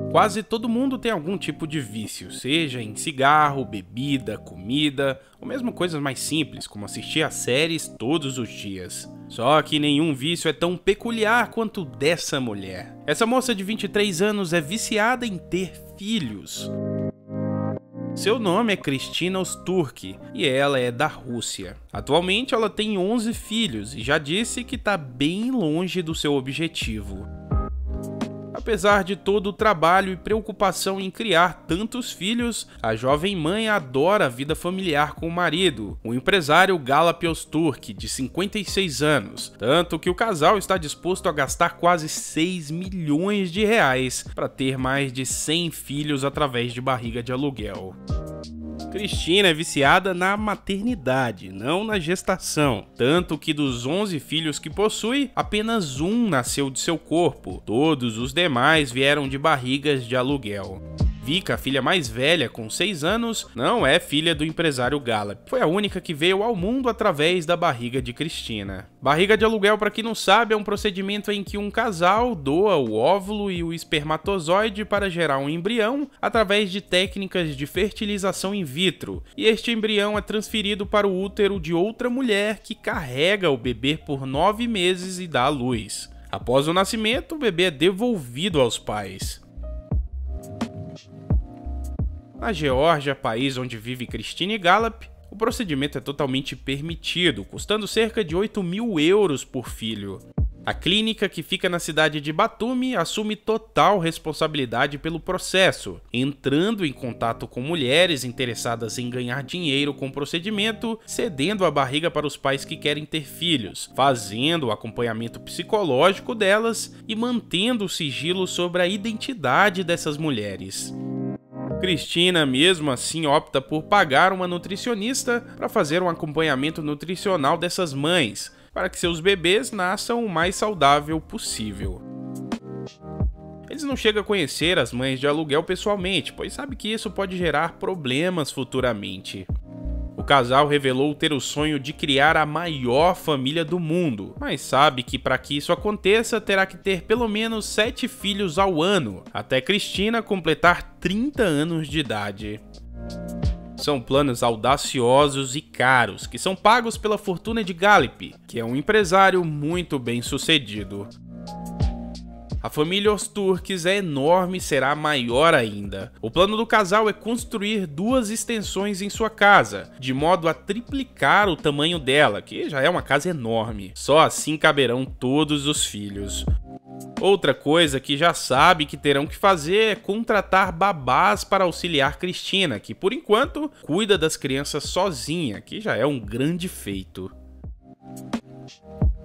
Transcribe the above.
Quase todo mundo tem algum tipo de vício, seja em cigarro, bebida, comida, ou mesmo coisas mais simples, como assistir a séries todos os dias. Só que nenhum vício é tão peculiar quanto o dessa mulher. Essa moça de 23 anos é viciada em ter filhos. Seu nome é Kristina Osturki e ela é da Rússia. Atualmente ela tem 11 filhos e já disse que está bem longe do seu objetivo. Apesar de todo o trabalho e preocupação em criar tantos filhos, a jovem mãe adora a vida familiar com o marido, o empresário Galap Osturki, de 56 anos, tanto que o casal está disposto a gastar quase 6 milhões de reais para ter mais de 100 filhos através de barriga de aluguel. Kristina é viciada na maternidade, não na gestação, tanto que dos 11 filhos que possui, apenas um nasceu de seu corpo, todos os demais vieram de barrigas de aluguel. Vika, a filha mais velha, com 6 anos, não é filha do empresário Galap. Foi a única que veio ao mundo através da barriga de Kristina. Barriga de aluguel, para quem não sabe, é um procedimento em que um casal doa o óvulo e o espermatozoide para gerar um embrião através de técnicas de fertilização in vitro, e este embrião é transferido para o útero de outra mulher que carrega o bebê por 9 meses e dá à luz. Após o nascimento, o bebê é devolvido aos pais. Na Geórgia, país onde vive Kristina Galap, o procedimento é totalmente permitido, custando cerca de 8 mil euros por filho. A clínica, que fica na cidade de Batumi, assume total responsabilidade pelo processo, entrando em contato com mulheres interessadas em ganhar dinheiro com o procedimento, cedendo a barriga para os pais que querem ter filhos, fazendo o acompanhamento psicológico delas e mantendo o sigilo sobre a identidade dessas mulheres. Kristina, mesmo assim, opta por pagar uma nutricionista para fazer um acompanhamento nutricional dessas mães, para que seus bebês nasçam o mais saudável possível. Eles não chegam a conhecer as mães de aluguel pessoalmente, pois sabe que isso pode gerar problemas futuramente. O casal revelou ter o sonho de criar a maior família do mundo, mas sabe que para que isso aconteça terá que ter pelo menos 7 filhos ao ano, até Kristina completar 30 anos de idade. São planos audaciosos e caros, que são pagos pela fortuna de Galap, que é um empresário muito bem sucedido. A família Osturkis é enorme e será maior ainda. O plano do casal é construir 2 extensões em sua casa, de modo a triplicar o tamanho dela, que já é uma casa enorme. Só assim caberão todos os filhos. Outra coisa que já sabe que terão que fazer é contratar babás para auxiliar Kristina, que por enquanto cuida das crianças sozinha, que já é um grande feito.